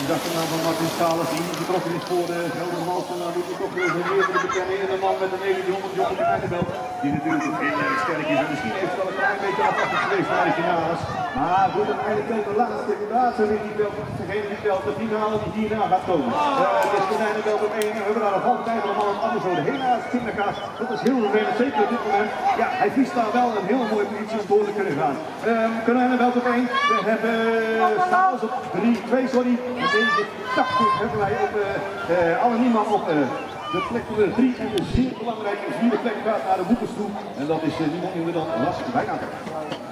de achternaam van Martin Schalers, die niet betrokken is voor de grote Malsen. Dan moet je toch weer de bekennen in de man met een 900 John de Eindeveld. Die natuurlijk ook heel erg sterk is. En misschien heeft het wel een klein beetje afwachtend geweest naar de finales. Maar goed, uiteindelijk de laatste ring die telt, degene die telt, de finale die hierna gaat komen. Het is de Eindeveld op 1. We hebben daar een halve tijd van een ander zo. Helaas, Timmerkaas, dat is heel vervelend, zeker op dit moment. Ja, hij viest daar wel een hele mooie positie om door te kunnen gaan. Eindeveld op 1. We hebben Schalers op 2, sorry. En deze 80 hebben wij op alle niemand op de plek 3 en de zeer belangrijke 4e plek gaat naar de boekers toe. En dat is niemand minder dan Lars Wijnanker.